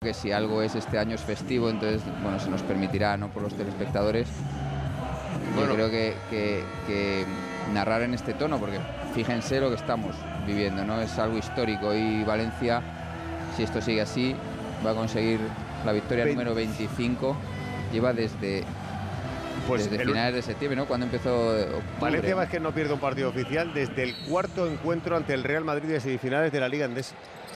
que si algo es este año es festivo, entonces, bueno, se nos permitirá, ¿no?, por los telespectadores. Yo creo que narrar en este tono, porque fíjense lo que estamos viviendo, ¿no? Es algo histórico y Valencia, si esto sigue así, va a conseguir la victoria número 25. Lleva desde finales de septiembre, ¿no?, cuando empezó octubre. Valencia Basket no pierde un partido oficial desde el cuarto encuentro ante el Real Madrid de semifinales de la Liga Endesa.